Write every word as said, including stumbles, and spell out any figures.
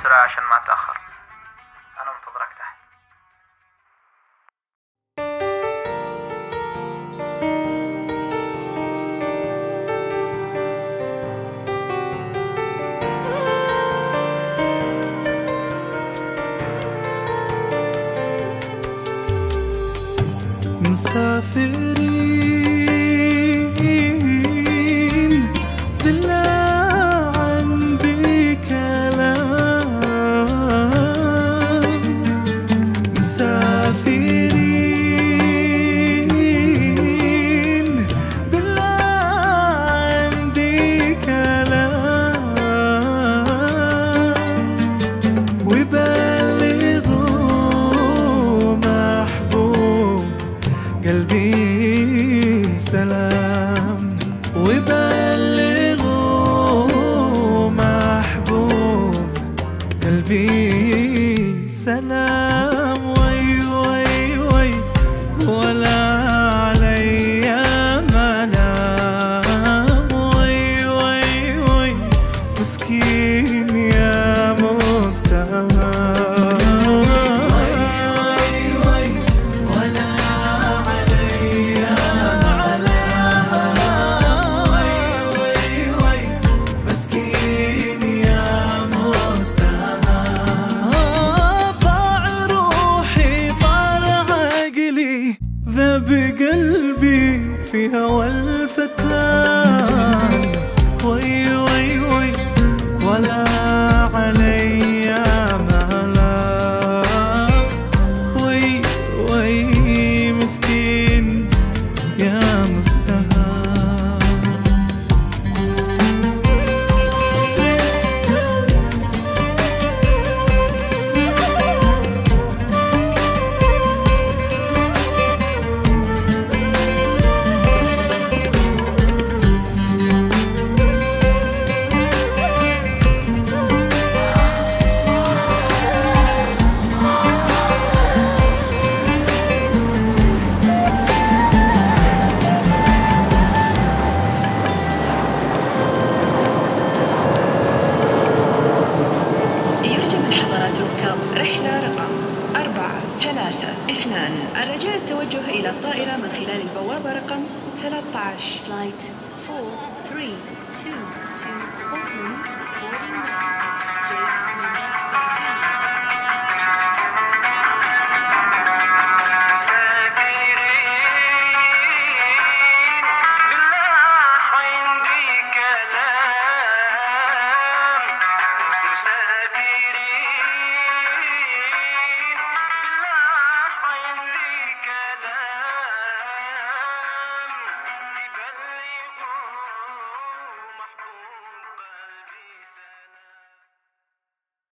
بسرعة عشان ما أتأخر. أنا منتظرك تحت. مسافرين دلنا عندي كلام، مسافرين دلنا عندي كلام، وبلغوا محبوب قلبي سلام، وبلغوا محبوب قلبي سلام. وي وي وي ولا علي ملام، وي وي وي مسكين يا مستهان. بقلبي في هوى الفتان، وي وي وي ولا علي ملام، وي وي مسكين يا مستهان. رحلة رقم أربعة ثلاثة اثنان، الرجاء التوجه إلى الطائرة من خلال البوابة رقم ثلاثة عشر. Flight four three two two Auckland